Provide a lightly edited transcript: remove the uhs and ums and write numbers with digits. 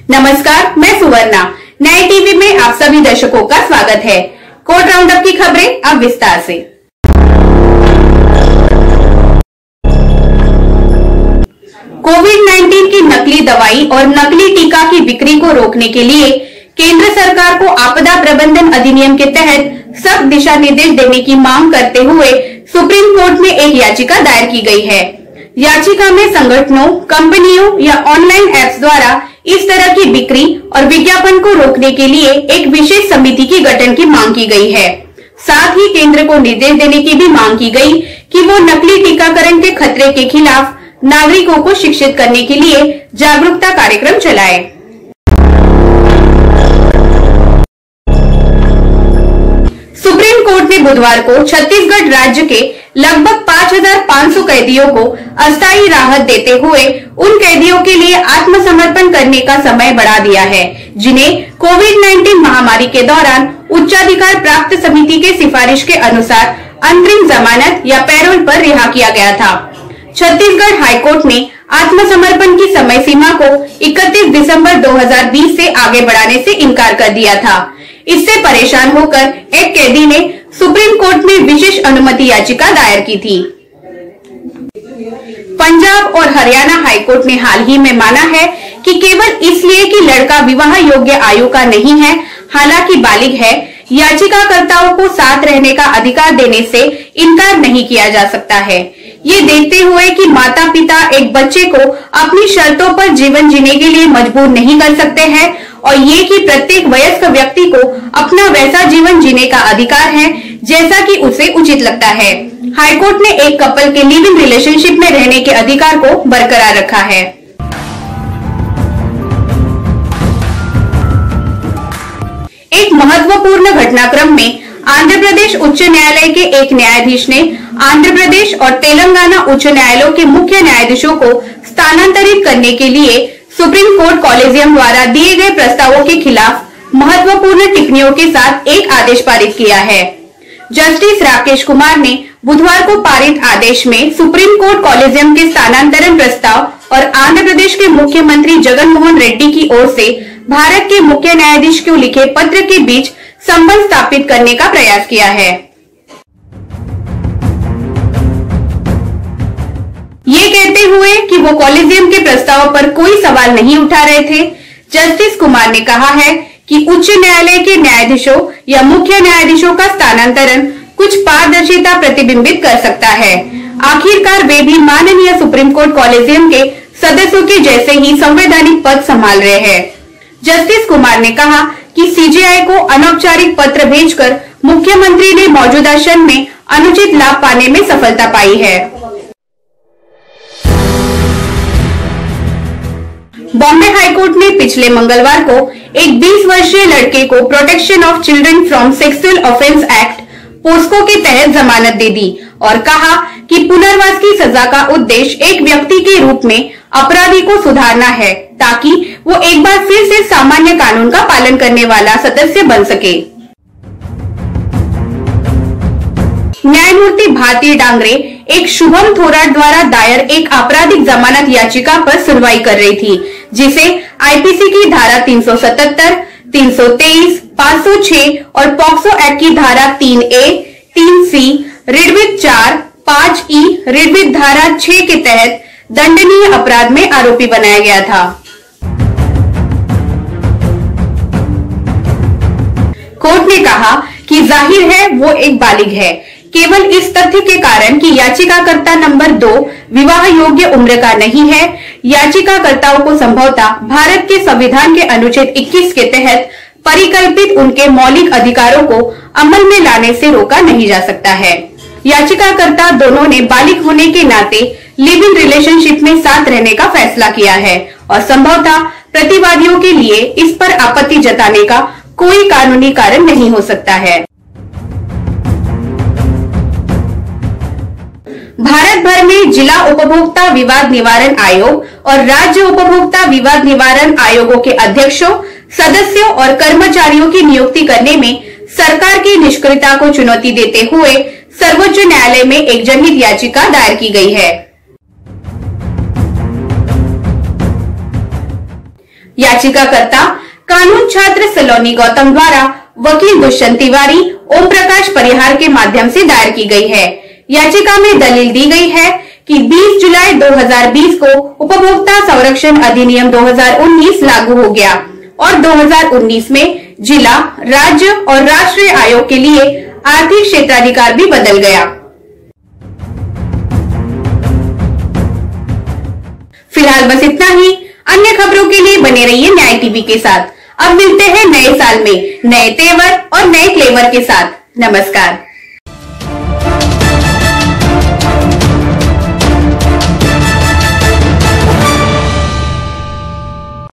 नमस्कार, मैं सुवर्णा। नए टीवी में आप सभी दर्शकों का स्वागत है। कोर्ट राउंडअप की खबरें अब विस्तार से। कोविड-19 की नकली दवाई और नकली टीका की बिक्री को रोकने के लिए केंद्र सरकार को आपदा प्रबंधन अधिनियम के तहत सख्त दिशा निर्देश देने की मांग करते हुए सुप्रीम कोर्ट में एक याचिका दायर की गई है। याचिका में संगठनों, कंपनियों या ऑनलाइन ऐप्स द्वारा इस तरह की बिक्री और विज्ञापन को रोकने के लिए एक विशेष समिति की गठन की मांग की गई है। साथ ही केंद्र को निर्देश देने की भी मांग की गई कि वो नकली टीकाकरण के खतरे के खिलाफ नागरिकों को शिक्षित करने के लिए जागरूकता कार्यक्रम चलाए। सुप्रीम कोर्ट ने बुधवार को छत्तीसगढ़ राज्य के लगभग 5,500 कैदियों को अस्थायी राहत देते हुए उन कैदियों के लिए आत्मसमर्पण करने का समय बढ़ा दिया है, जिन्हें कोविड-19 महामारी के दौरान उच्चाधिकार प्राप्त समिति के सिफारिश के अनुसार अंतरिम जमानत या पैरोल पर रिहा किया गया था। छत्तीसगढ़ हाईकोर्ट ने आत्मसमर्पण की समय सीमा को 31 दिसंबर 2020 से आगे बढ़ाने से इनकार कर दिया था। इससे परेशान होकर एक कैदी ने सुप्रीम कोर्ट में विशेष अनुमति याचिका दायर की थी। पंजाब और हरियाणा हाईकोर्ट ने हाल ही में माना है कि केवल इसलिए कि लड़का विवाह योग्य आयु का नहीं है, हालांकि बालिग है, याचिकाकर्ताओं को साथ रहने का अधिकार देने से इनकार नहीं किया जा सकता है। ये देखते हुए कि माता पिता एक बच्चे को अपनी शर्तों पर जीवन जीने के लिए मजबूर नहीं कर सकते हैं और ये कि प्रत्येक वयस्क व्यक्ति को अपना वैसा जीवन जीने का अधिकार है जैसा कि उसे उचित लगता है। हाईकोर्ट ने एक कपल के लिव इन रिलेशनशिप में रहने के अधिकार को बरकरार रखा है। एक महत्वपूर्ण घटनाक्रम में आंध्र प्रदेश उच्च न्यायालय के एक न्यायाधीश ने आंध्र प्रदेश और तेलंगाना उच्च न्यायालयों के मुख्य न्यायाधीशों को स्थानांतरित करने के लिए सुप्रीम कोर्ट कॉलेजियम द्वारा दिए गए प्रस्तावों के खिलाफ महत्वपूर्ण टिप्पणियों के साथ एक आदेश पारित किया है। जस्टिस राकेश कुमार ने बुधवार को पारित आदेश में सुप्रीम कोर्ट कॉलेजियम के स्थानांतरण प्रस्ताव और आंध्र प्रदेश के मुख्यमंत्री जगन मोहन रेड्डी की ओर से भारत के मुख्य न्यायाधीश को लिखे पत्र के बीच संबंध स्थापित करने का प्रयास किया है। ये कहते हुए कि वो कॉलेजियम के प्रस्ताव पर कोई सवाल नहीं उठा रहे थे, जस्टिस कुमार ने कहा है कि उच्च न्यायालय के न्यायाधीशों या मुख्य न्यायाधीशों का स्थानांतरण कुछ पारदर्शिता प्रतिबिंबित कर सकता है। आखिरकार वे भी माननीय सुप्रीम कोर्ट कॉलेजियम के सदस्यों के जैसे ही संवैधानिक पद संभाल रहे हैं। जस्टिस कुमार ने कहा कि सीजेआई को अनौपचारिक पत्र भेजकर मुख्यमंत्री ने मौजूदा क्षण में अनुचित लाभ पाने में सफलता पाई है। बॉम्बे हाईकोर्ट ने पिछले मंगलवार को एक 20 वर्षीय लड़के को protection of children from sexual offence act POCSO के तहत जमानत दे दी और कहा कि पुनर्वास की सजा का उद्देश्य एक व्यक्ति के रूप में अपराधी को सुधारना है ताकि वो एक बार फिर से सामान्य कानून का पालन करने वाला सदस्य बन सके। न्यायमूर्ति भारती डांगरे एक शुभम थोराट द्वारा दायर एक आपराधिक जमानत याचिका पर सुनवाई कर रही थी, जिसे आईपीसी की धारा 377, 323, 506 और पॉक्सो एक्ट की धारा 3A, 3C, ऋग्विद 4, 5E, ऋग्विद धारा 6 के तहत दंडनीय अपराध में आरोपी बनाया गया था। कोर्ट ने कहा कि जाहिर है वो एक बालिग है, केवल इस तथ्य के कारण कि याचिकाकर्ता नंबर 2 विवाह योग्य उम्र का नहीं है। याचिकाकर्ताओं को संभवतः भारत के संविधान के अनुच्छेद 21 के तहत परिकल्पित उनके मौलिक अधिकारों को अमल में लाने से रोका नहीं जा सकता है। याचिकाकर्ता दोनों ने बालिग होने के नाते लिव इन रिलेशनशिप में साथ रहने का फैसला किया है और संभवतः प्रतिवादियों के लिए इस पर आपत्ति जताने का कोई कानूनी कारण नहीं हो सकता है। भारत भर में जिला उपभोक्ता विवाद निवारण आयोग और राज्य उपभोक्ता विवाद निवारण आयोगों के अध्यक्षों, सदस्यों और कर्मचारियों की नियुक्ति करने में सरकार की निष्क्रियता को चुनौती देते हुए सर्वोच्च न्यायालय में एक जनहित याचिका दायर की गई है। याचिकाकर्ता कानून छात्र सलोनी गौतम द्वारा वकील दुष्यंत तिवारी, ओम प्रकाश परिहार के माध्यम से दायर की गई है। याचिका में दलील दी गई है कि 20 जुलाई 2020 को उपभोक्ता संरक्षण अधिनियम 2019 लागू हो गया और 2019 में जिला, राज्य और राष्ट्रीय आयोग के लिए आर्थिक क्षेत्राधिकार भी बदल गया। फिलहाल बस इतना ही। अन्य खबरों के लिए बने रहिए न्याय टीवी के साथ। अब मिलते हैं नए साल में नए तेवर और नए क्लेवर के साथ। नमस्कार।